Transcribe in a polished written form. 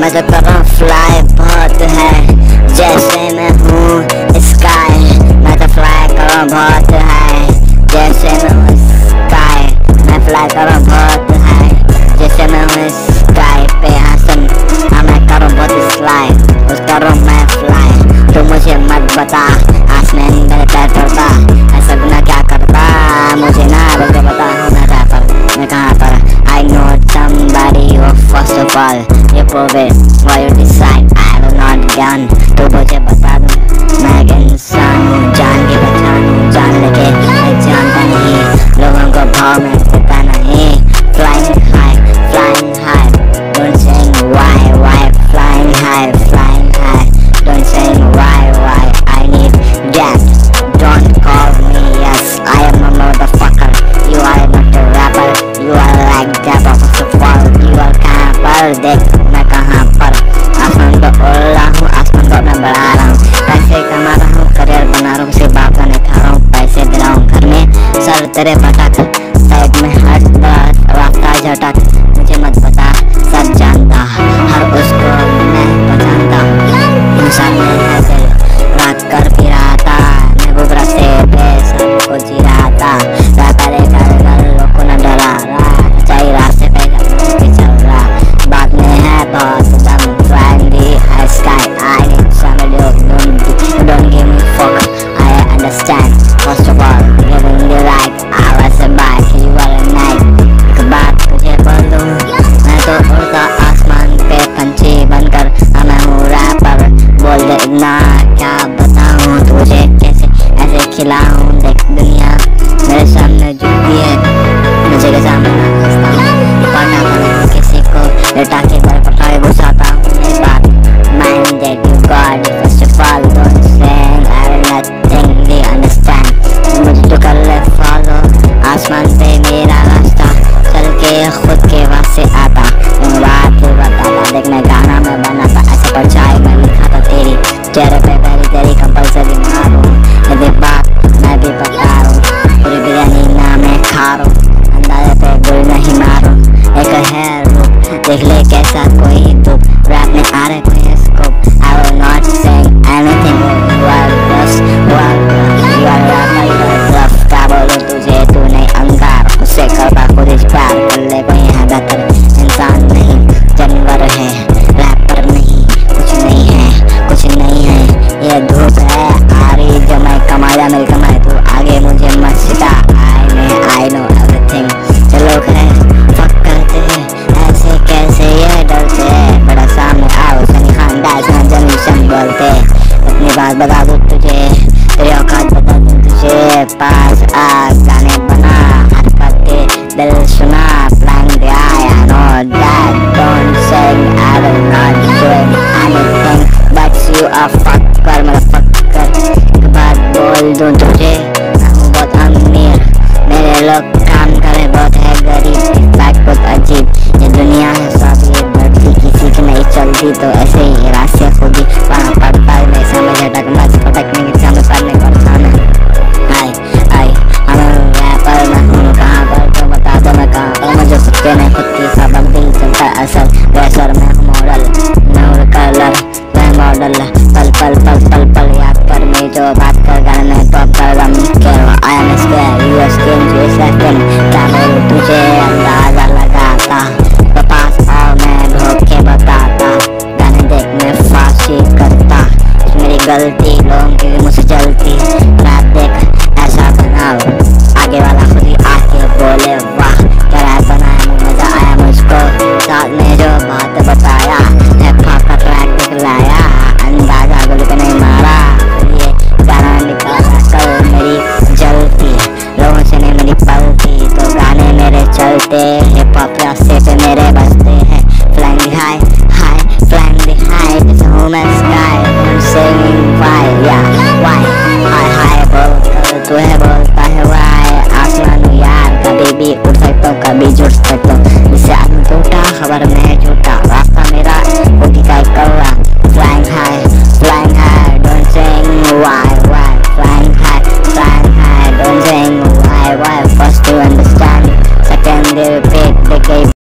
मैं तो कर रहा हूँ फ्लाई बहुत है, जैसे मैं हूँ स्काई। मैं तो फ्लाई कर रहा हूँ बहुत है, जैसे मैं हूँ स्काई। मैं फ्लाई कर रहा हूँ बहुत है, जैसे मैं हूँ स्काई पे आसम। हाँ मैं कर रहा हूँ बहुत फ्लाई, उस कर रहा हूँ मैं फ्लाई। तो मुझे मत बता आसमान में क्या करता, ऐसा गुना क्या करता, मुझे ना बोल बता मैं कहाँ पर, मैं कहाँ पर। I know somebody who first of all you prove it, why you decide I will not gun। तो मुझे बता दूँ मैं एक इंसान हूँ, जान के पहचान हूँ, जान लेके मैं जानता नहीं, लोगों को भाव में देता नहीं। Flying high, don't say why, flying high, don't say why, I need that, don't call me, yes, I am a motherfucker, you are not a rapper, you are like that of a fall, you are कहाँ पर, देख मैं कहाँ पर। आसमान को उड़ रहा हूँ, आसमान को मैं बढ़ा रहा हूँ, पैसे कमा रहा हूँ, करियर बना रहा हूँ, सिर्फ बाप का नहीं खा रहा हूँ, पैसे दे रहा हूँ घर में, सर तेरे भटक, साइड में हर रास्ता झटक। मुझे मत बता सब जानता, हर उसको मैं पहचानता, इंसान में है दिल, रात कर भी रहा था, महबूब रास्ते पे सबको जी रहा था, रात लोगों को न डरा रहा, सच्चाई रास्ते पे चल रहा, बात में है बहुत दम। Flying the sky, I need somebody who don't give me fuck, I understand, first of all, giving the right, I was a bike, you were a night। एक बात तुझे बोल दूँ, मैं तो उड़ता आसमान पे पंछी बनकर, मैं हूँ रैपर, बोल दे इतना क्या बताऊँ तुझे, कैसे ऐसे खिलाऊँ, देख दुनिया मेरे सामने झुकी है, मुझे के सामने हंसता हूँ, पढ़ना पड़े किसी को, बेटा के घर पटाए घुसाता हूँ, मेरी बात mind that you got, first of all don't say I will nothing they understand। मुझे तो कर ले follow, आसमान पे मेरा रास्ता, चल के खुद के वास्ते आता, तुम बात बताता, देख मैं गाना में बनाता, ऐसे परछाई में लिखा था तेरी, चेहरे पे पहली तेरी कंपल्सरी मारूं, यदि बात मैं भी बता रहा हूँ, पूरी बिरयानी ना मैं खा रहा हूँ, अंदाजे पे गुल नहीं मारूं, एक है रूप देख ले कैसा कोई दुख, रैप में आ रहे कोई scope, I will not say anything, you are just, you are rapper, you are rough, क्या बोलूं तुझे तू नहीं अंगार, उससे करता खुद इस प्यार कर ले, कोई है बेहतर इंसान नहीं, जानवर है रैपर नहीं, कुछ नहीं है, ये धूप है आ रही जो मैं कमाया मिल कमाए, तू आगे मुझे मत सिखा, I know everything। जो लोग हैं फक करते हैं ऐसे कैसे ये डरते हैं, बड़ा सामने आओ सनी खान दास जमीशन बोलते, अपनी बात बता दूँ तुझे, तेरी औकात बता दूँ तुझे, पास आ गाने बना, हरकतें दिल सुना, Flying the eye, I know that, don't say I will not doing anything, but you are fucker motherfucker। एक बात बोल दूँ तुझे, मैं हूँ बहुत अमीर, मेरे लोग काम करे बहुत है गरीब, बात बहुत अजीब, ये दुनिया है सब ये बढ़ती, किसी की नहीं चलती, तो ऐसे ही रास्ते खुद ही पाना पड़ता है, मैं समझ झटक मच पटकने के सामने पढ़ने पड़ता है। आई हम रैपर मैं हूँ कहाँ पर, तो बता दो मैं कहाँ पर, मुझे सकते नहीं खुद की सबक दिल चलता असल, वैसर मैं हूँ मॉडल, मैं हूँ कलर, मैं मॉडल, पल पल पल पल पल याद कर, मैं जो बात कर गाने तो कर रहा हूँ, I am scared, you are scared, you are second, क्या बोलूँ तुझे अंदाजा लगाता, तो पास आओ मैं भोग के बताता, गाने देख मैं फांसी करता, मेरी गलती लोगों की मुझसे जलती, रात देख ऐसा बनाओ, आगे वाला खुद ही आके बोले वाह क्या रैप बनाया, मजा आया मुझको, साथ में जो बात बताया, हिप हॉप का ट्रैक दिखलाया, अंदाजा गुल पे नहीं मारा, ये गाना निकाला कल मेरी जलती, लोगों से नहीं मेरी पलती, तो गाने मेरे चलते, हिप हॉप रास्ते पे मेरे बजते हैं, Flying the high, flying the high, जैसे हूँ मैं sky, I'm saying why, yeah, why, high बोल कर तू है बोलता है why, आसमान हूँ यार, कभी भी उड़ सकता हूँ कभी जुड़ सकता हूँ, जिससे आदमी टूटा खबर में झूठा, रास्ता मेरा उठी का कर रहा, Flying high, don't say why, flying high, don't say why, first to understand, second they repeat, they